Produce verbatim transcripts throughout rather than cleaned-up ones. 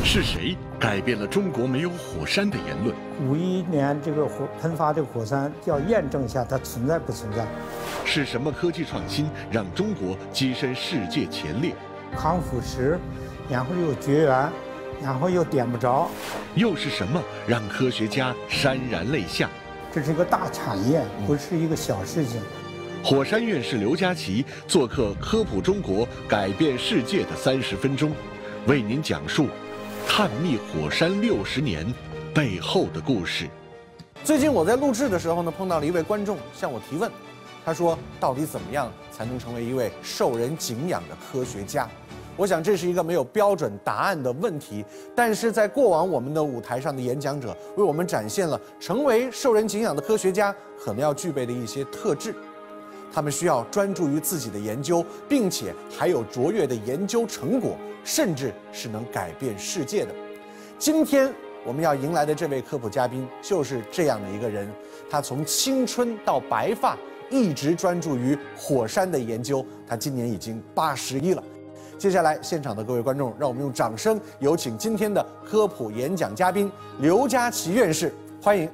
是谁改变了中国没有火山的言论？ 五一年这个火喷发的火山要验证一下它存在不存在。 是什么科技创新让中国跻身世界前列？ 抗腐蚀，然后又绝缘，然后又点不着。 又是什么让科学家潸然泪下？ 这是一个大产业，不是一个小事情。 火山院士刘佳琪做客科普中国，改变世界的三十分钟，为您讲述探秘火山六十年背后的故事。 最近我在录制的时候呢，碰到了一位观众向我提问，他说：“到底怎么样才能成为一位受人敬仰的科学家？”我想这是一个没有标准答案的问题，但是在过往我们的舞台上的演讲者为我们展现了成为受人敬仰的科学家可能要具备的一些特质。他们需要专注于自己的研究，并且还有卓越的研究成果，甚至是能改变世界的。今天我们要迎来的这位科普嘉宾就是这样的一个人，他从青春到白发一直专注于火山的研究，他今年已经八十一了。接下来，现场的各位观众，让我们用掌声有请今天的科普演讲嘉宾刘佳琪院士，欢迎。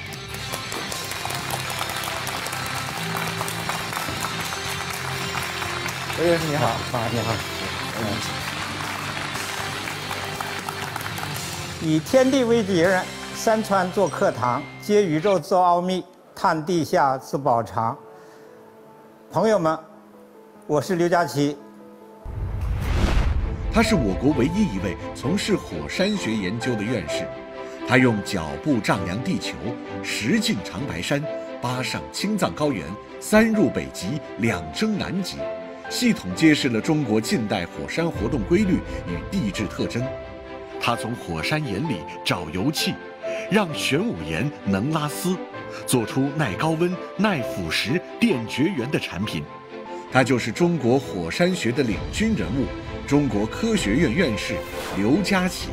刘院士你好， 好，你好。以天地为敌人，山川做课堂，接宇宙做奥秘，探地下自宝藏。朋友们，我是刘佳琪。 他是我国唯一一位从事火山学研究的院士，他用脚步丈量地球，十进长白山，八上青藏高原，三入北极，两征南极，系统揭示了中国近代火山活动规律与地质特征。他从火山岩里找油气，让玄武岩能拉丝，做出耐高温、耐腐蚀、电绝缘的产品。他就是中国火山学的领军人物，中国科学院院士刘佳琪。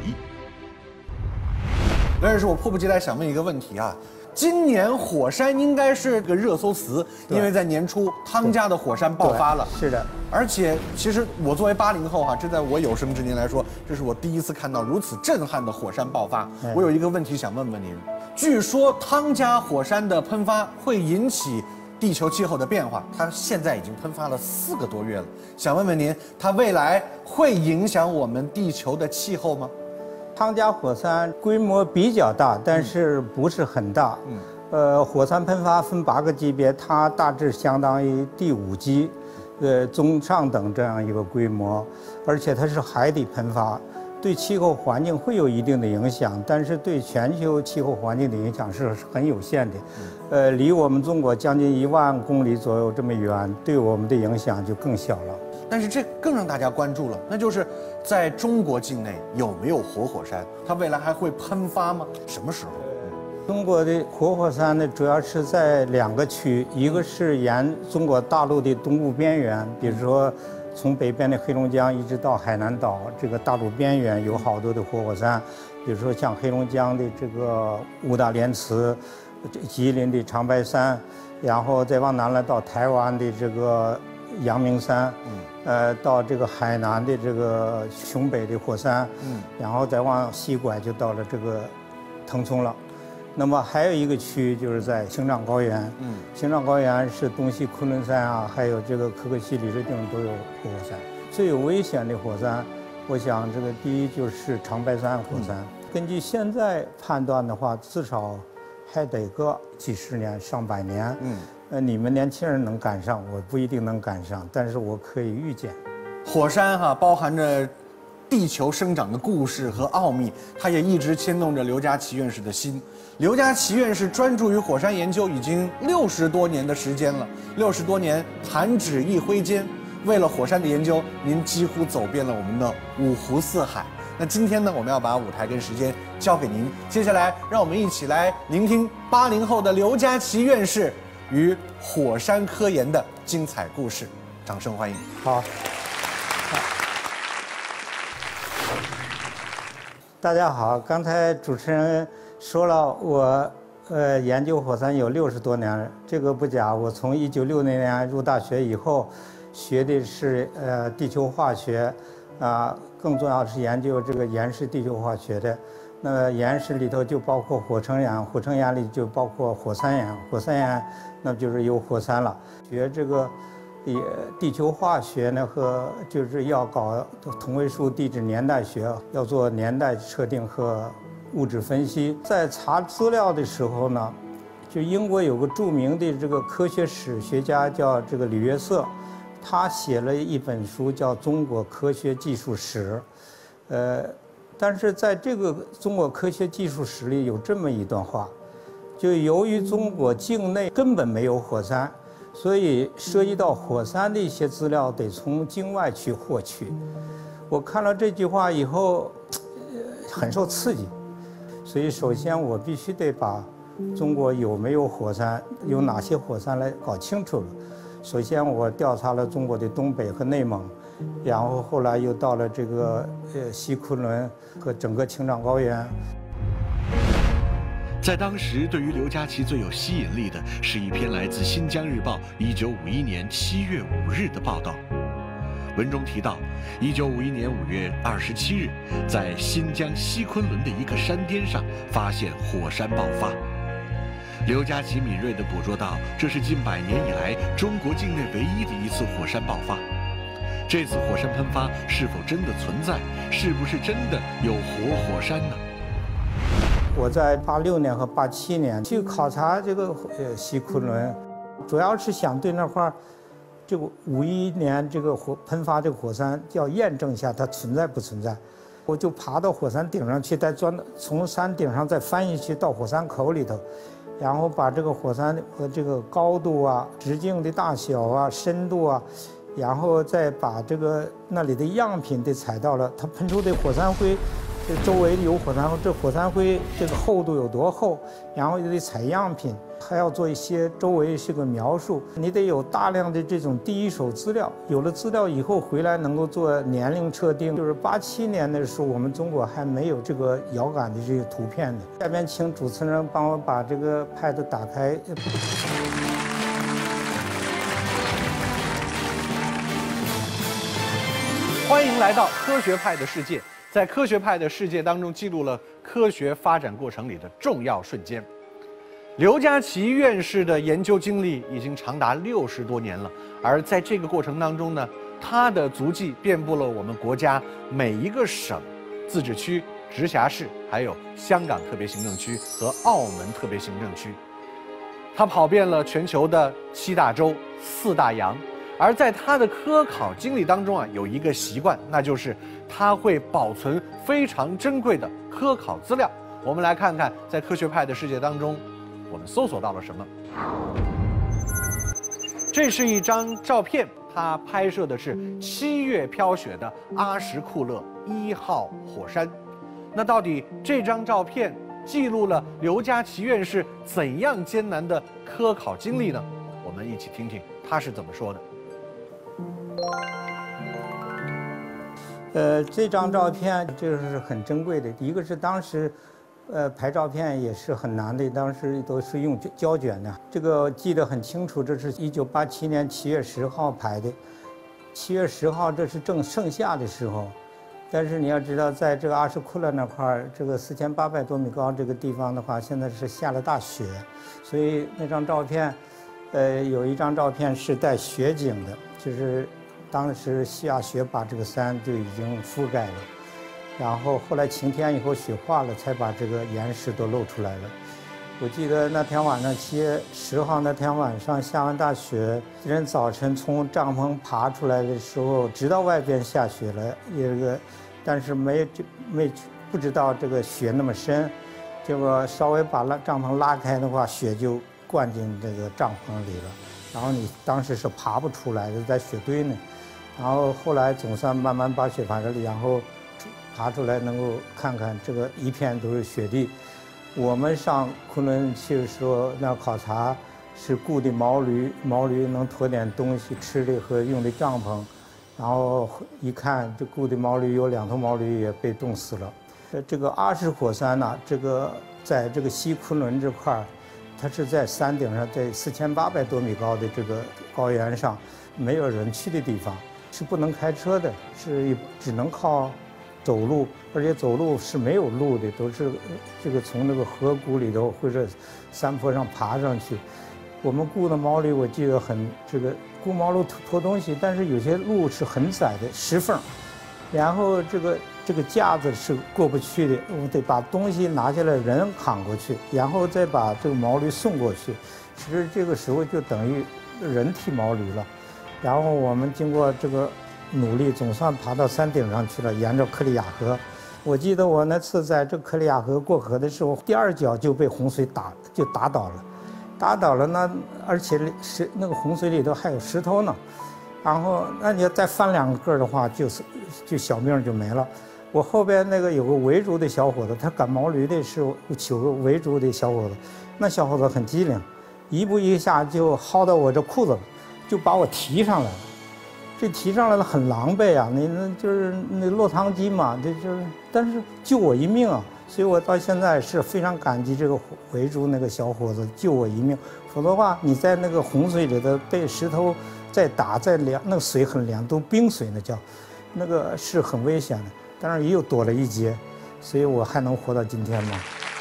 刘院士，我迫不及待想问一个问题啊。今年火山应该是个热搜词，因为在年初汤加的火山爆发了。 是的， 而且其实我作为八零后哈、啊，这在我有生之年来说，这是我第一次看到如此震撼的火山爆发。 嗯、 我有一个问题想问问您，据说汤加火山的喷发会引起地球气候的变化，它现在已经喷发了四个多月了，想问问您，它未来会影响我们地球的气候吗？ 汤加火山规模比较大，但是不是很大。嗯，呃，火山喷发分八个级别，它大致相当于第五级，呃，中上等这样一个规模，而且它是海底喷发，对气候环境会有一定的影响，但是对全球气候环境的影响是很有限的。呃，离我们中国将近一万公里左右这么远，对我们的影响就更小了。 但是这更让大家关注了，那就是在中国境内有没有活火山？它未来还会喷发吗？什么时候？ 中国的活火山呢，主要是在两个区，一个是沿中国大陆的东部边缘，比如说从北边的黑龙江一直到海南岛，这个大陆边缘有好多的活火山，比如说像黑龙江的这个五大连池，吉林的长白山，然后再往南来到台湾的这个阳明山，嗯，呃，到这个海南的这个雄北的火山，嗯，然后再往西拐就到了这个腾冲了。那么还有一个区就是在青藏高原，嗯，青藏高原是东西昆仑山啊，还有这个可可西里这地方都有活火山。最有危险的火山，我想这个第一就是长白山火山。嗯、根据现在判断的话，至少还得个几十年、上百年。嗯。呃，你们年轻人能赶上，我不一定能赶上，但是我可以预见。 火山哈、啊，包含着地球生长的故事和奥秘，它也一直牵动着刘佳琪院士的心。刘佳琪院士专注于火山研究已经六十多年的时间了，六十多年弹指一挥间，为了火山的研究，您几乎走遍了我们的五湖四海。那今天呢，我们要把舞台跟时间交给您，接下来让我们一起来聆听八零后的刘佳琪院士与火山科研的精彩故事，掌声欢迎。 好，大家好，刚才主持人说了，我呃研究火山有六十多年了，这个不假。我从一九六零年入大学以后，学的是呃地球化学， 啊，更重要的是研究这个岩石地球化学的。那么岩石里头就包括火成岩，火成岩里就包括火山岩，火山岩那就是有火山了。学这个也地球化学呢，和就是要搞同位素地质年代学，要做年代测定和物质分析。在查资料的时候呢，就英国有个著名的这个科学史学家叫这个李约瑟，他写了一本书叫《中国科学技术史》，呃，但是在这个中国科学技术史里有这么一段话，就由于中国境内根本没有火山，所以涉及到火山的一些资料得从境外去获取。我看了这句话以后，呃，很受刺激，所以首先我必须得把中国有没有火山，有哪些火山来搞清楚了。首先我调查了中国的东北和内蒙，然后后来又到了这个呃西昆仑和整个青藏高原。 在当时，对于刘家琦最有吸引力的是一篇来自《新疆日报》一九五一年七月五日的报道。文中提到，一九五一年五月二十七日，在新疆西昆仑的一个山巅上发现火山爆发。刘家琦敏锐地捕捉到，这是近百年以来中国境内唯一的一次火山爆发。这次火山喷发是否真的存在？是不是真的有活火山呢？ 我在八六年和八七年去考察这个呃西昆仑，主要是想对那块儿这个五一年这个火喷发这个火山要验证一下它存在不存在。我就爬到火山顶上去，再钻从山顶上再翻下去到火山口里头，然后把这个火山的这个高度啊、直径的大小啊、深度啊，然后再把这个那里的样品得采到了，它喷出的火山灰。这周围有火山灰，这火山灰这个厚度有多厚？然后又得采样品，还要做一些周围这个描述。你得有大量的这种第一手资料，有了资料以后回来能够做年龄测定。就是八七年的时候，我们中国还没有这个遥感的这个图片的。下边请主持人帮我把这个 pad 打开。 欢迎来到科学派的世界。在科学派的世界当中，记录了科学发展过程里的重要瞬间。刘家琦院士的研究经历已经长达六十多年了，而在这个过程当中呢，他的足迹遍布了我们国家每一个省、自治区、直辖市，还有香港特别行政区和澳门特别行政区。他跑遍了全球的七大洲、四大洋。而在他的科考经历当中啊，有一个习惯，那就是他会保存非常珍贵的科考资料。我们来看看，在科学派的世界当中，我们搜索到了什么。这是一张照片，他拍摄的是七月飘雪的阿什库勒一号火山。那到底这张照片记录了刘家琦院士怎样艰难的科考经历呢？我们一起听听他是怎么说的。 呃，这张照片这个是很珍贵的。一个是当时，呃，拍照片也是很难的，当时都是用胶卷的。这个记得很清楚，这是一九八七年七月十号拍的。七月十号这是正盛夏的时候，但是你要知道，在这个阿什库勒那块儿，这个四千八百多米高这个地方的话，现在是下了大雪，所以那张照片，呃，有一张照片是带雪景的，就是当时下雪把这个山就已经覆盖了，然后后来晴天以后雪化了，才把这个岩石都露出来了。我记得那天晚上七月十号那天晚上下完大雪，人早晨从帐篷爬出来的时候，知道外边下雪了，这个，但是没没不知道这个雪那么深，结果稍微把拉帐篷拉开的话，雪就灌进这个帐篷里了，然后你当时是爬不出来的，在雪堆呢。然后后来总算慢慢把雪爬出来，然后爬出来能够看看这个一片都是雪地。我们上昆仑去的时候，那考察是雇的毛驴，毛驴能驮点东西吃的和用的帐篷，然后一看这雇的毛驴有两头毛驴也被冻死了。呃，这个阿什火山呢、啊，这个在这个西昆仑这块儿，它是在山顶上，在四千八百多米高的这个高原上，没有人去的地方。 是不能开车的，是只能靠走路，而且走路是没有路的，都是这个从那个河谷里头或者山坡上爬上去。我们雇的毛驴，我记得很这个雇毛驴拖拖东西，但是有些路是很窄的石缝，然后这个这个架子是过不去的，我得把东西拿下来，人扛过去，然后再把这个毛驴送过去。其实这个时候就等于人提毛驴了。然后我们经过这个努力，总算爬到山顶上去了，沿着克里亚河。我记得我那次在这克里亚河过河的时候，第二脚就被洪水打就打倒了。打倒了呢，而且是那个洪水里头还有石头呢，然后那你要再翻两个的话，就是就小命就没了。我后边那个有个维族的小伙子，他赶毛驴的是有个维族的小伙子，那小伙子很机灵，一步一下就薅到我这裤子了，就把我提上来了。这提上来了很狼狈啊，你那就是那落汤鸡嘛，这就是，但是救我一命啊。所以我到现在是非常感激这个维族那个小伙子救我一命，否则的话你在那个洪水里头被石头再打再凉，那个水很凉，都冰水那叫，那个是很危险的。当然也有躲了一劫，所以我还能活到今天嘛。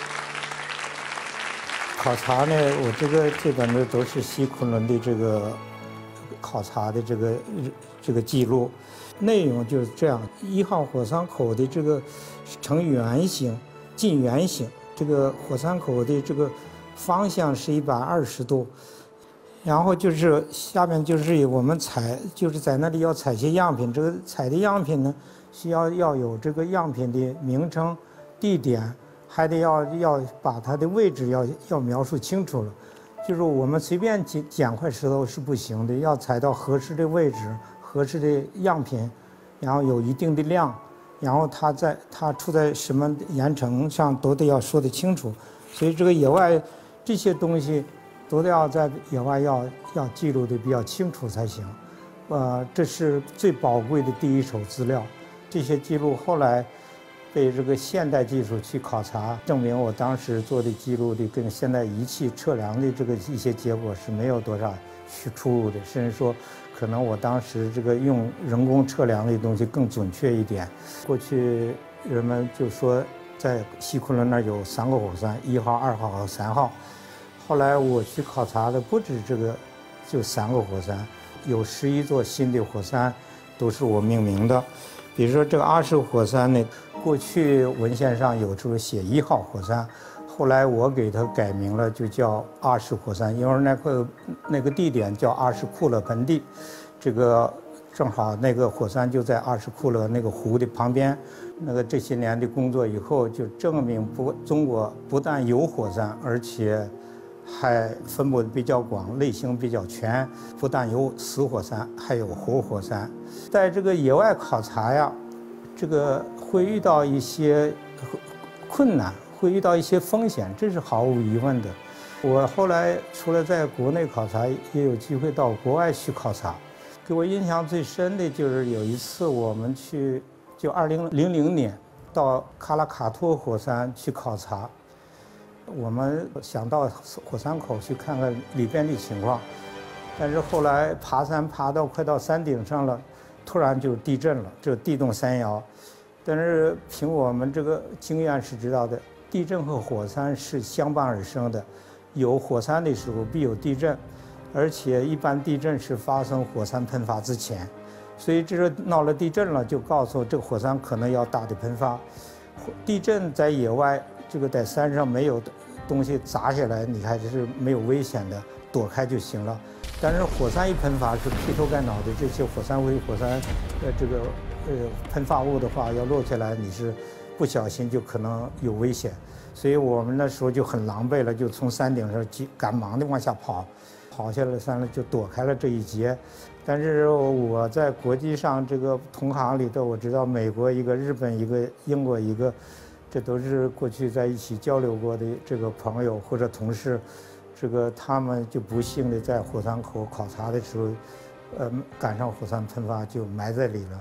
考察呢，我这个这本呢都是西昆仑的这个考察的这个这个记录，内容就是这样：一号火山口的这个呈圆形。近圆形，这个火山口的这个方向是一百二十度，然后就是下面就是我们采，就是在那里要采些样品。这个采的样品呢，需要要有这个样品的名称、地点，还得要要把它的位置要要描述清楚了。就是我们随便捡捡块石头是不行的，要采到合适的位置、合适的样品，然后有一定的量。然后它在它处在什么岩层上都得要说得清楚，所以这个野外这些东西都得要在野外要要记录的比较清楚才行，呃，这是最宝贵的第一手资料。这些记录后来被这个现代技术去考察，证明我当时做的记录的跟现代仪器测量的这个一些结果是没有多少去出入的，甚至说。可能我当时这个用人工测量的东西更准确一点。过去人们就说在西昆仑那儿有三个火山，一号、二号和三号。后来我去考察的不止这个，就三个火山，有十一座新的火山，都是我命名的。比如说这个阿什火山呢，过去文献上有这个写一号火山。后来我给它改名了，就叫阿什火山，因为那个那个地点叫阿什库勒盆地，这个正好那个火山就在阿什库勒那个湖的旁边。那个这些年的工作以后，就证明不中国不但有火山，而且还分布的比较广，类型比较全。不但有死火山，还有活火山。在这个野外考察呀，这个会遇到一些困难。会遇到一些风险，这是毫无疑问的。我后来除了在国内考察，也有机会到国外去考察。给我印象最深的就是有一次我们去，就二零零零年到卡拉卡托火山去考察。我们想到火山口去看看里边的情况，但是后来爬山爬到快到山顶上了，突然就地震了，这地动山摇。但是凭我们这个经验是知道的。地震和火山是相伴而生的，有火山的时候必有地震，而且一般地震是发生火山喷发之前，所以这是闹了地震了，就告诉这个火山可能要大的喷发。地震在野外，这个在山上没有东西砸下来，你还是没有危险的，躲开就行了。但是火山一喷发是劈头盖脑的，这些火山灰、火山呃这个呃喷发物的话要落下来，你是。不小心就可能有危险，所以我们那时候就很狼狈了，就从山顶上急赶忙的往下跑，跑下了山了就躲开了这一劫。但是我在国际上这个同行里头，我知道美国一个、日本一个、英国一个，这都是过去在一起交流过的这个朋友或者同事，这个他们就不幸的在火山口考察的时候，呃，赶上火山喷发就埋在里了。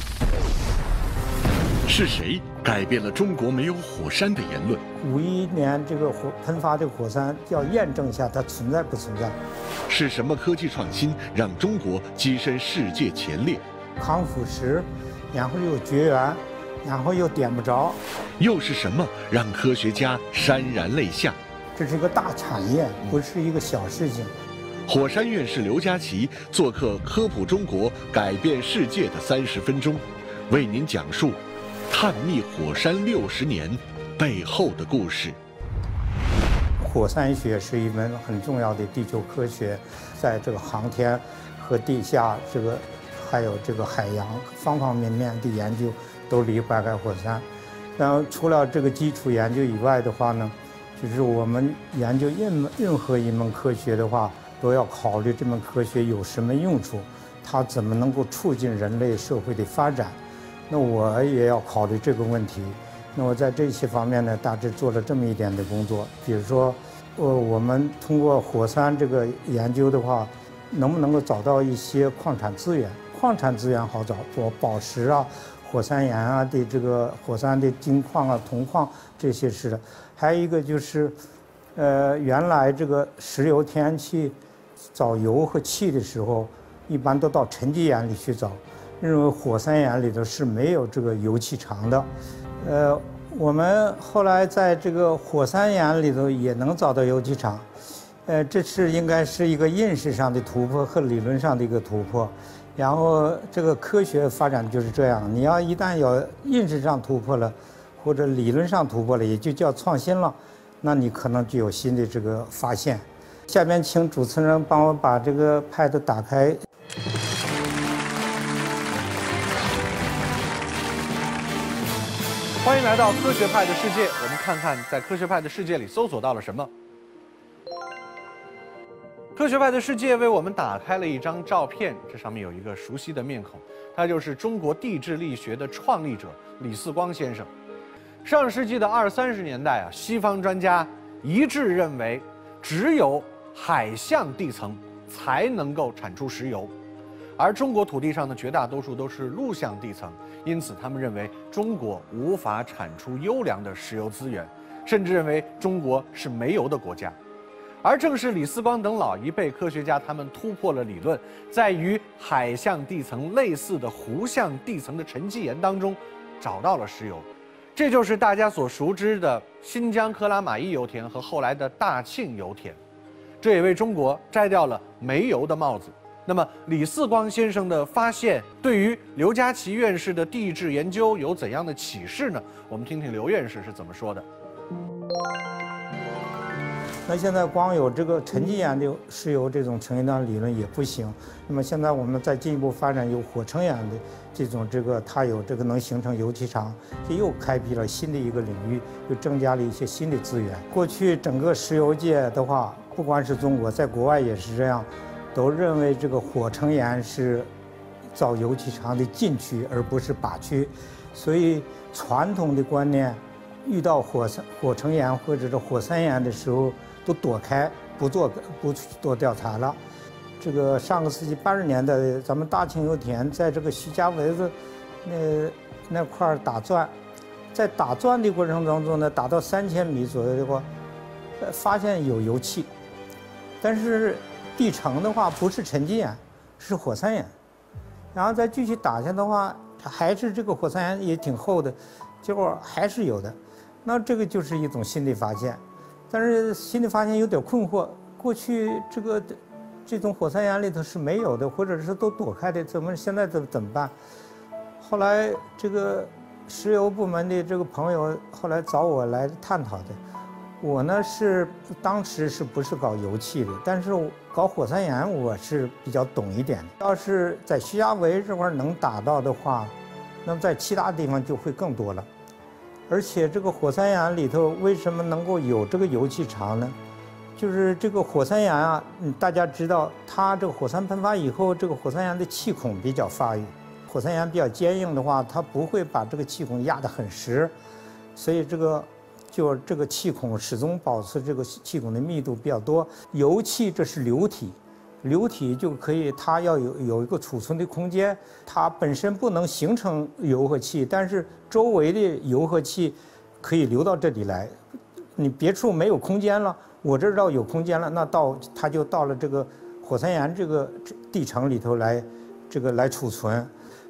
是谁改变了中国没有火山的言论？ 五一年这个火喷发这个火山要验证一下它存在不存在。 是什么科技创新让中国跻身世界前列？ 抗腐蚀，然后又绝缘，然后又点不着。 又是什么让科学家潸然泪下？ 这是一个大产业，不是一个小事情。 火山院士刘家齐做客《科普中国，改变世界的三十分钟》，为您讲述探秘火山六十年背后的故事。 火山学是一门很重要的地球科学，在这个航天和地下这个还有这个海洋方方面面的研究都离不开火山。然后除了这个基础研究以外的话呢，就是我们研究任任何一门科学的话，都要考虑这门科学有什么用处，它怎么能够促进人类社会的发展。那我也要考虑这个问题。那我在这些方面呢，大致做了这么一点的工作。比如说，呃，我们通过火山这个研究的话，能不能够找到一些矿产资源？矿产资源好找，宝宝石啊、火山岩啊的这个火山的金矿啊、铜矿这些是的。还有一个就是，呃，原来这个石油天然气找油和气的时候，一般都到沉积岩里去找，认为火山岩里头是没有这个油气场的。呃，我们后来在这个火山岩里头也能找到油气场，呃，这是应该是一个认识上的突破和理论上的一个突破。然后这个科学发展就是这样，你要一旦有认识上突破了，或者理论上突破了，也就叫创新了，那你可能就有新的这个发现。下面请主持人帮我把这个 pad 打开。 欢迎来到科学派的世界，我们看看在科学派的世界里搜索到了什么。科学派的世界为我们打开了一张照片，这上面有一个熟悉的面孔，他就是中国地质力学的创立者李四光先生。上世纪的二三十年代啊，西方专家一致认为，只有海象地层才能够产出石油，而中国土地上的绝大多数都是陆相地层，因此他们认为中国无法产出优良的石油资源，甚至认为中国是煤油的国家。而正是李四光等老一辈科学家，他们突破了理论，在与海象地层类似的湖相地层的沉积岩当中找到了石油，这就是大家所熟知的新疆克拉玛依油田和后来的大庆油田。这也为中国摘掉了煤油的帽子。那么，李四光先生的发现对于刘家齐院士的地质研究有怎样的启示呢？我们听听刘院士是怎么说的。 那现在光有这个沉积岩的石油这种成因的理论也不行。那么现在我们再进一步发展有火成岩的这种这个，它有这个能形成油气场，这又开辟了新的一个领域，又增加了一些新的资源。过去整个石油界的话，不光是中国，在国外也是这样，都认为这个火成岩是造油气场的禁区，而不是靶区。所以传统的观念，遇到火山、火成岩或者是火山岩的时候，都躲开，不做不做调查了。这个上个世纪八十年代，咱们大庆油田在这个徐家围子那那块儿打钻，在打钻的过程当中呢，打到三千米左右的话，发现有油气，但是地层的话不是沉积岩，是火山岩。然后再继续打下的话，还是这个火山岩也挺厚的，结果还是有的。那这个就是一种新的发现。但是新的发现有点困惑，过去这个这种火山岩里头是没有的，或者是都躲开的，怎么现在怎怎么办？后来这个石油部门的这个朋友后来找我来探讨的。我呢是当时是不是搞油气的，但是搞火山岩我是比较懂一点的。要是在徐家围这块能打到的话，那么在其他地方就会更多了。而且这个火山岩里头为什么能够有这个油气场呢？就是这个火山岩啊，嗯，大家知道，它这个火山喷发以后，这个火山岩的气孔比较发育。火山岩比较坚硬的话，它不会把这个气孔压得很实，所以这个就这个气孔始终保持这个气孔的密度比较多。油气这是流体。流体就可以，它要有有一个储存的空间，它本身不能形成油和气，但是周围的油和气可以流到这里来。你别处没有空间了，我这儿倒有空间了，那到它就到了这个火山岩这个地层里头来，这个来储存。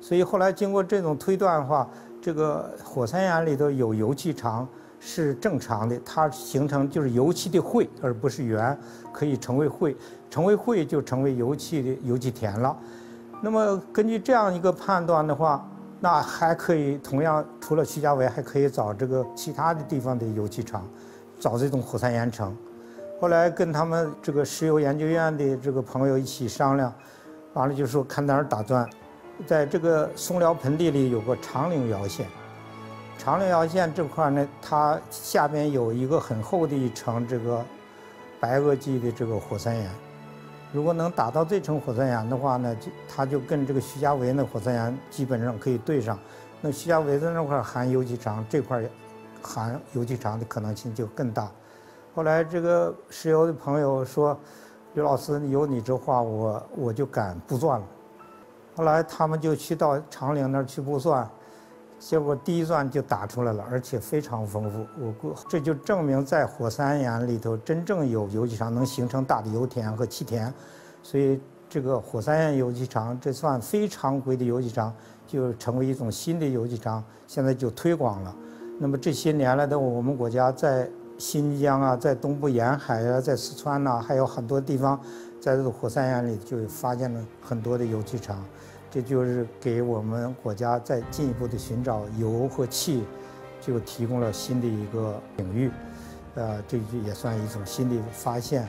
所以后来经过这种推断的话，这个火山岩里头有油气场是正常的，它形成就是油气的汇，而不是圆，可以成为汇，成为汇就成为油气的油气田了。那么根据这样一个判断的话，那还可以同样除了徐家围，还可以找这个其他的地方的油气场，找这种火山岩层。后来跟他们这个石油研究院的这个朋友一起商量，完了就说看哪儿打钻。在这个松辽盆地里有个长岭窑县，长岭窑县这块呢，它下边有一个很厚的一层这个白垩纪的这个火山岩。如果能打到这层火山岩的话呢，就它就跟这个徐家围那火山岩基本上可以对上。那徐家围的那块含油气场，这块含油气场的可能性就更大。后来这个石油的朋友说：“刘老师，有你这话，我我就敢布钻了。”后来他们就去到长岭那儿去布钻，结果第一钻就打出来了，而且非常丰富。我估这就证明在火山岩里头真正有油气场，能形成大的油田和气田，所以这个火山岩油气场这算非常规的油气场，就成为一种新的油气场，现在就推广了。那么这些年来的我们国家在新疆啊，在东部沿海啊，在四川呐、啊，还有很多地方，在这个火山岩里就发现了很多的油气场。这就是给我们国家再进一步的寻找油和气，就提供了新的一个领域，呃，这也算一种新的发现。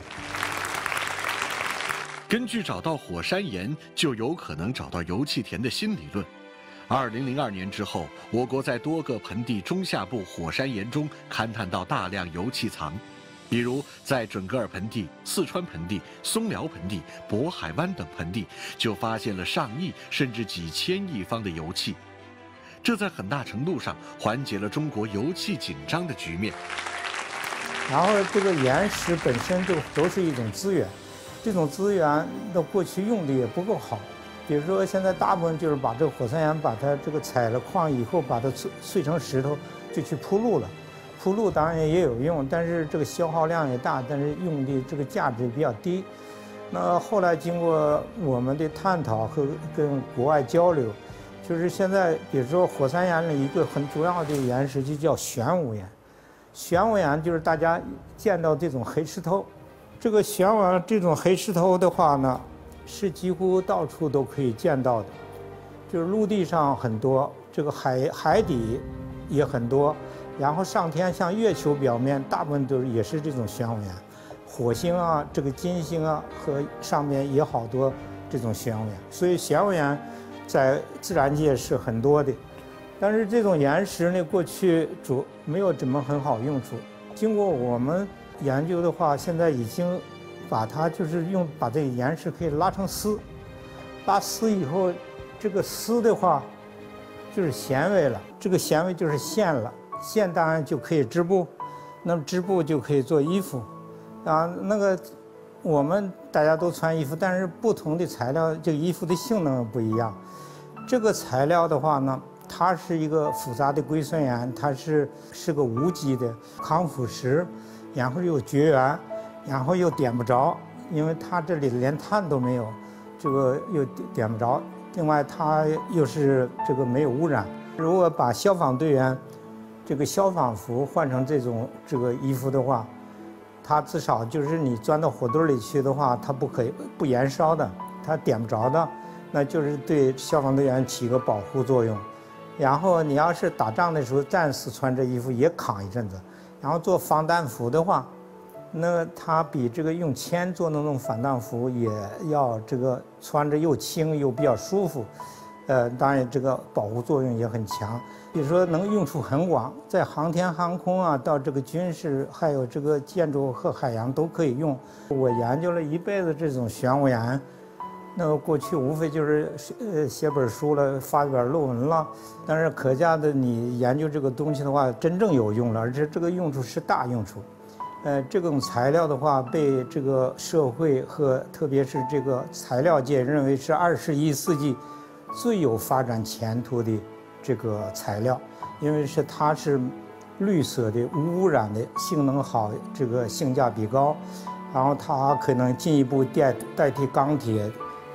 根据找到火山岩就有可能找到油气田的新理论，二零零二年之后，我国在多个盆地中下部火山岩中勘探到大量油气藏。比如在准噶尔盆地、四川盆地、松辽盆地、渤海湾等盆地，就发现了上亿甚至几千亿方的油气，这在很大程度上缓解了中国油气紧张的局面。 然后这个岩石本身就都是一种资源，这种资源的过去用的也不够好。比如说现在大部分就是把这个火山岩把它这个采了矿以后，把它碎碎成石头就去铺路了。铺路当然也有用，但是这个消耗量也大，但是用的这个价值比较低。那后来经过我们的探讨和跟国外交流，就是现在比如说火山岩里一个很主要的岩石就叫玄武岩。玄武岩就是大家见到这种黑石头，这个玄武岩这种黑石头的话呢，是几乎到处都可以见到的，就是陆地上很多，这个海海底也很多。然后上天像月球表面，大部分都是也是这种玄武岩，火星啊，这个金星啊和上面也好多这种玄武岩，所以玄武岩在自然界是很多的。但是这种岩石呢，过去主没有怎么很好用处。经过我们研究的话，现在已经把它就是用把这个岩石可以拉成丝，拉丝以后，这个丝的话就是纤维了，这个纤维就是线了。线当然就可以织布，那么织布就可以做衣服，啊，那个我们大家都穿衣服，但是不同的材料，这个衣服的性能不一样。这个材料的话呢，它是一个复杂的硅酸盐，它是是个无机的抗腐蚀，然后又绝缘，然后又点不着，因为它这里连碳都没有，这个又点不着。另外它又是这个没有污染。如果把消防队员这个消防服换成这种这个衣服的话，它至少就是你钻到火堆里去的话，它不可以不燃烧的，它点不着的，那就是对消防队员起个保护作用。然后你要是打仗的时候，战士穿这衣服也扛一阵子。然后做防弹服的话，那它比这个用铅做的那种防弹服也要这个穿着又轻又比较舒服。呃，当然这个保护作用也很强，比如说能用处很广，在航天航空啊，到这个军事，还有这个建筑和海洋都可以用。我研究了一辈子这种玄武岩，那个过去无非就是呃写本书了，发表论文了，但是可下的你研究这个东西的话，真正有用了，而且这个用处是大用处。呃，这种材料的话，被这个社会和特别是这个材料界认为是二十一世纪最有发展前途的这个材料，因为是它是绿色的、无污染的，性能好，这个性价比高，然后它可能进一步代代替钢铁，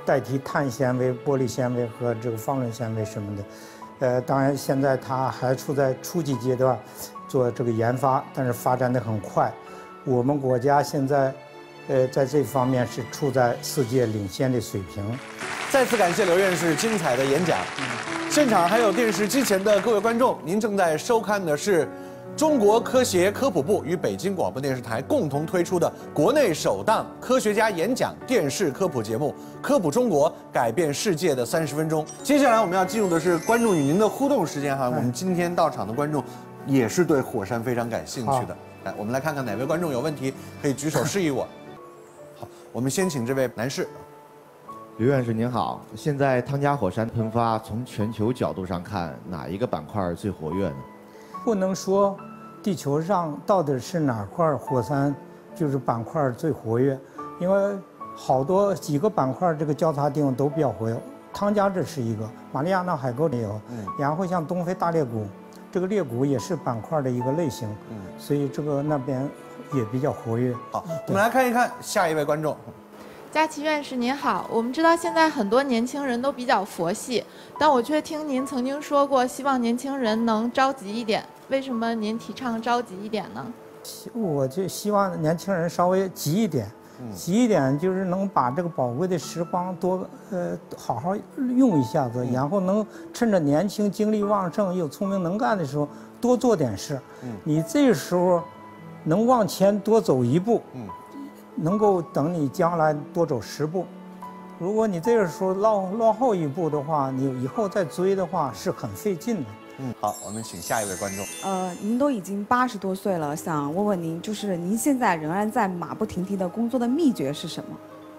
代替碳纤维、玻璃纤维和这个方纶纤维什么的。呃，当然现在它还处在初级阶段，做这个研发，但是发展得很快。我们国家现在，呃，在这方面是处在世界领先的水平。 再次感谢刘院士精彩的演讲。现场还有电视机前的各位观众，您正在收看的是中国科协科普部与北京广播电视台共同推出的国内首档科学家演讲电视科普节目《科普中国，改变世界的三十分钟》。接下来我们要进入的是观众与您的互动时间哈。我们今天到场的观众也是对火山非常感兴趣的。来，我们来看看哪位观众有问题，可以举手示意我。好，我们先请这位男士。 刘院士您好，现在汤加火山喷发，从全球角度上看，哪一个板块最活跃呢？ 不能说地球上到底是哪块火山就是板块最活跃，因为好多几个板块这个交叉地方都比较活跃。汤加这是一个，马里亚纳海沟也有，嗯，然后像东非大裂谷，这个裂谷也是板块的一个类型，嗯，所以这个那边也比较活跃。 好，我们来看一看下一位观众。 佳琪院士您好，我们知道现在很多年轻人都比较佛系，但我却听您曾经说过，希望年轻人能着急一点。为什么您提倡着急一点呢？ 我就希望年轻人稍微急一点，急一点就是能把这个宝贵的时光多呃好好用一下子，然后能趁着年轻、精力旺盛又聪明能干的时候多做点事。你这个时候能往前多走一步。能够等你将来多走十步，如果你这个时候落落后一步的话，你以后再追的话是很费劲的。 嗯，好，我们请下一位观众。 呃，您都已经八十多岁了，想问问您，就是您现在仍然在马不停蹄的工作的秘诀是什么？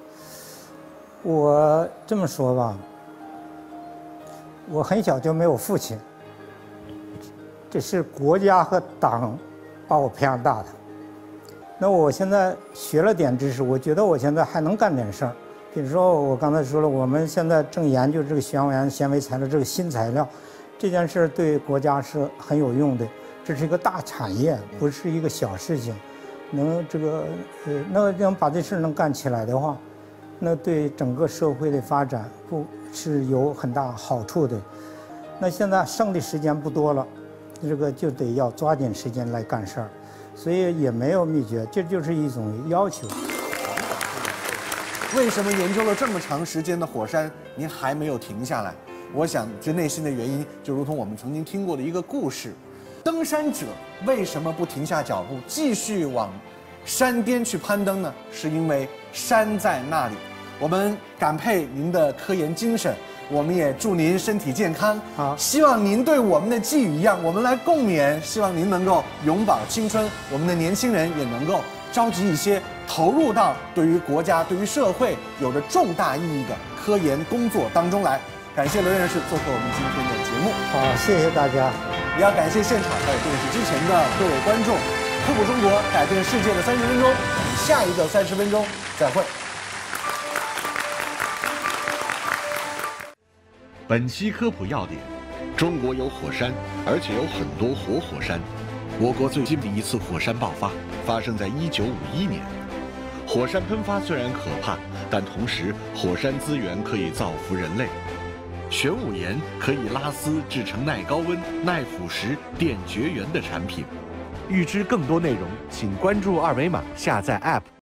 我这么说吧，我很小就没有父亲，这是国家和党把我培养大的。那我现在学了点知识，我觉得我现在还能干点事儿。比如说，我刚才说了，我们现在正研究这个悬崖纤维材料这个新材料，这件事对国家是很有用的。这是一个大产业，不是一个小事情。能这个呃，那能把这事能干起来的话，那对整个社会的发展不是有很大好处的。那现在剩的时间不多了，这个就得要抓紧时间来干事儿。所以也没有秘诀，这就是一种要求。 为什么研究了这么长时间的火山，您还没有停下来？我想，这内心的原因就如同我们曾经听过的一个故事：登山者为什么不停下脚步，继续往山巅去攀登呢？是因为山在那里。我们感佩您的科研精神。我们也祝您身体健康。 好， 希望您对我们的寄语一样，我们来共勉。希望您能够永葆青春，我们的年轻人也能够着急一些，投入到对于国家、对于社会有着重大意义的科研工作当中来。感谢刘院士做客我们今天的节目。 好，谢谢大家。 也要感谢现场还有电视机前的各位观众。科普中国，改变世界的三十分钟，我们下一个三十分钟再会。 本期科普要点：中国有火山，而且有很多活火山。我国最近的一次火山爆发发生在一九五一年。火山喷发虽然可怕，但同时火山资源可以造福人类。玄武岩可以拉丝制成耐高温、耐腐蚀、电绝缘的产品。 预知更多内容，请关注二维码下载 App。